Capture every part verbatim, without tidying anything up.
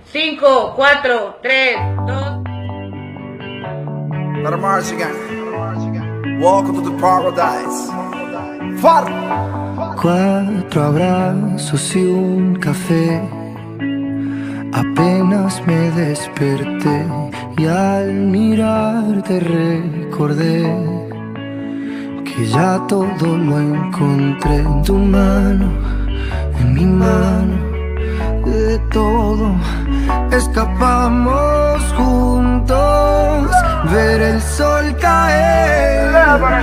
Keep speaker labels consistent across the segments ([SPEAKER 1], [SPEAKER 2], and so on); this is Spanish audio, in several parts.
[SPEAKER 1] cinco, cuatro, tres, dos.
[SPEAKER 2] Let them march again. Welcome to the paradise. Far.
[SPEAKER 3] Cuatro abrazos y un café. Apenas me desperté y al mirarte recordé que ya todo lo encontré en tu mano, en mi mano. De todo escapamos juntos, ver el sol caer.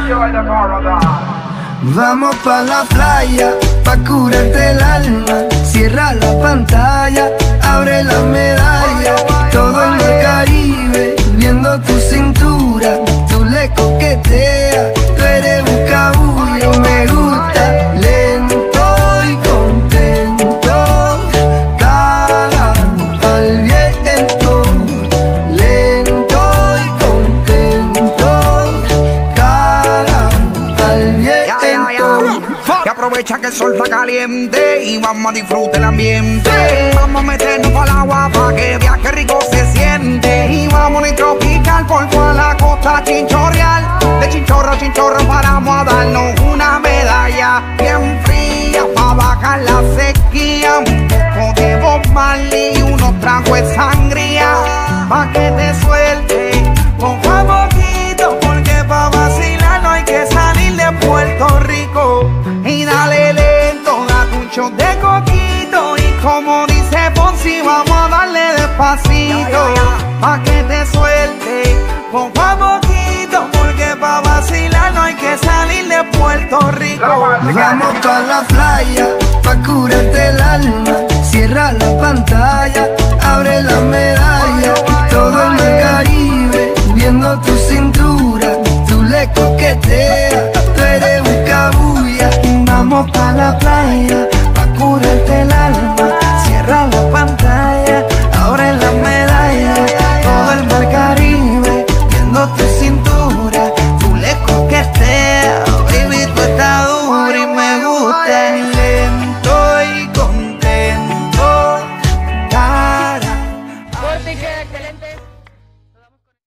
[SPEAKER 3] Vamos pa' la playa, pa' curarte el alma. Cierra la pantalla, abre la medalla. Todo en el Caribe, viendo tu cintura. Tú le coqueteas, tú eres un cabullo. Me gusta lento y contento, cara al viento. Lento y contento, cara al viento.
[SPEAKER 4] Y aprovecha que el sol está caliente y vamos a disfrutar el ambiente. Vamos a meternos para el agua para que viaje rico se siente. Y vamos a tropical por toda la costa chinchorreal. De chinchorro a chinchorro paramos a darnos una medalla bien fría para bajar la sequía. Un poco de Bob Marley y unos tragos de sangría pa' que te suelte poco a poquito, porque pa' vacilar no hay que salir de Puerto Rico. Y dale lento, date un shot de coquito. Y como dice Fonsi, vamos a darle despacito pa' que te suelte poco a poquito, porque pa' vacilar no hay que salir de Puerto Rico.
[SPEAKER 3] Vamos pa' la playa, pa' curarte el alma. Cierra la pantalla, abre la medalla. Todo en el Caribe, viendo tu cintura. Tú le coqueteas, tú eres un cabulla. Vamos pa' la playa, pa' curarte el alma. Cierra la pantalla, abre la medalla. Todo el mar Caribe, viendo tu cintura. Tú le coqueteas, baby, tú estás dura y me gusta.